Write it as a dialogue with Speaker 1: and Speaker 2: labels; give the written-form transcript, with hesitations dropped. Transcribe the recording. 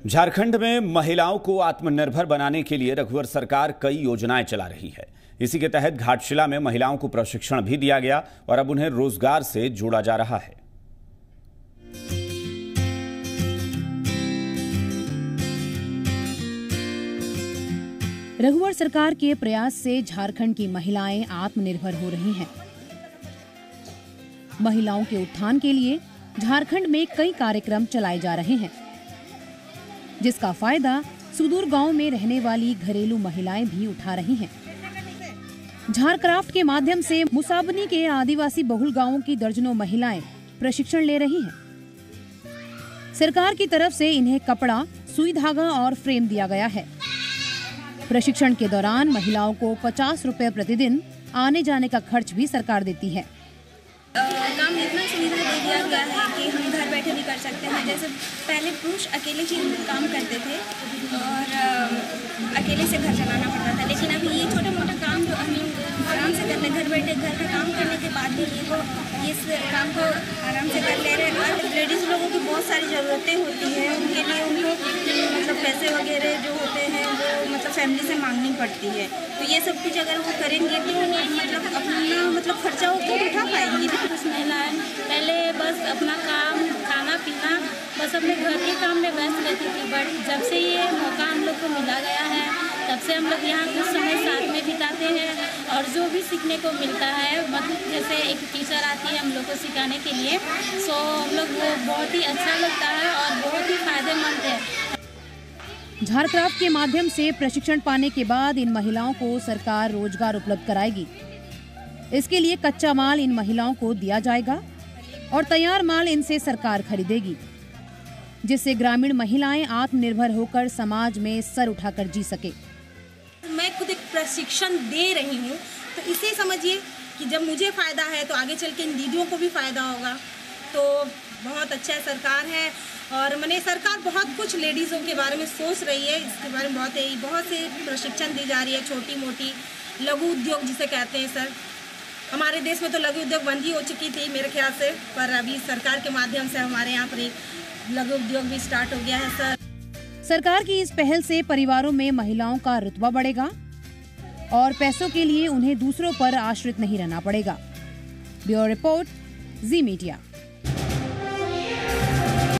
Speaker 1: झारखंड में महिलाओं को आत्मनिर्भर बनाने के लिए रघुवर सरकार कई योजनाएं चला रही है। इसी के तहत घाटशिला में महिलाओं को प्रशिक्षण भी दिया गया और अब उन्हें रोजगार से जोड़ा जा रहा है।
Speaker 2: रघुवर सरकार के प्रयास से झारखंड की महिलाएं आत्मनिर्भर हो रही हैं। महिलाओं के उत्थान के लिए झारखंड में कई कार्यक्रम चलाए जा रहे हैं, जिसका फायदा सुदूर गांव में रहने वाली घरेलू महिलाएं भी उठा रही हैं। झारक्राफ्ट के माध्यम से मुसाबनी के आदिवासी बहुल गांवों की दर्जनों महिलाएं प्रशिक्षण ले रही हैं। सरकार की तरफ से इन्हें कपड़ा, सुई धागा और फ्रेम दिया गया है। प्रशिक्षण के दौरान महिलाओं को 50 रुपए प्रतिदिन आने जाने का खर्च भी सरकार देती है।
Speaker 3: काम इतना सुविधा दे दिया गया है कि हम घर बैठे भी कर सकते हैं। जैसे पहले पुरुष अकेले ही काम करते थे और अकेले से घर चलाना पड़ता था, लेकिन अभी ये छोटे मोटे काम जो हम आराम से करते, घर बैठे घर का काम करने के बाद भी इस काम को आराम से कर ले रहे हैं। और लेडीज़ लोगों की बहुत सारी ज़रूरतें होती हैं, उनके लिए उनको मतलब पैसे वगैरह जो होते हैं वो मतलब फैमिली से मांगनी पड़ती है। तो ये सब कुछ अगर वो करेंगे तो मतलब अपना खर्चा वो खुद उठा पाएंगी।
Speaker 4: कुछ महिलाएं पहले बस अपना काम, खाना पीना, बस अपने घर के काम में व्यस्त रहती थी, बट जब से ये मौका हम लोग को मिला गया है तब से हम लोग यहाँ कुछ समय साथ में बिताते हैं और जो भी सीखने को मिलता है, मतलब जैसे एक टीचर आती है हम लोग को सिखाने के लिए, सो हम लोग वो बहुत ही अच्छा लगता है और बहुत ही फायदेमंद है।
Speaker 2: झारक्राफ्ट के माध्यम से प्रशिक्षण पाने के बाद इन महिलाओं को सरकार रोजगार उपलब्ध कराएगी। इसके लिए कच्चा माल इन महिलाओं को दिया जाएगा और तैयार माल इनसे सरकार खरीदेगी, जिससे ग्रामीण महिलाएं आत्मनिर्भर होकर समाज में सर उठाकर जी सके।
Speaker 3: मैं खुद एक प्रशिक्षण दे रही हूँ, तो इसे समझिए कि जब मुझे फ़ायदा है तो आगे चल के इन दीदियों को भी फ़ायदा होगा। तो बहुत अच्छा सरकार है और मैंने सरकार बहुत कुछ लेडीज़ों के बारे में सोच रही है। इसके बारे में बहुत से प्रशिक्षण दी जा रही है। छोटी मोटी लघु उद्योग जिसे कहते हैं सर, हमारे देश में तो लघु उद्योग बंद ही हो चुकी थी मेरे ख्याल से, पर अभी सरकार के माध्यम से हमारे यहाँ पर एक लघु उद्योग भी स्टार्ट हो गया है सर।
Speaker 2: सरकार की इस पहल से परिवारों में महिलाओं का रुतबा बढ़ेगा और पैसों के लिए उन्हें दूसरों पर आश्रित नहीं रहना पड़ेगा। Bureau report, Zee media.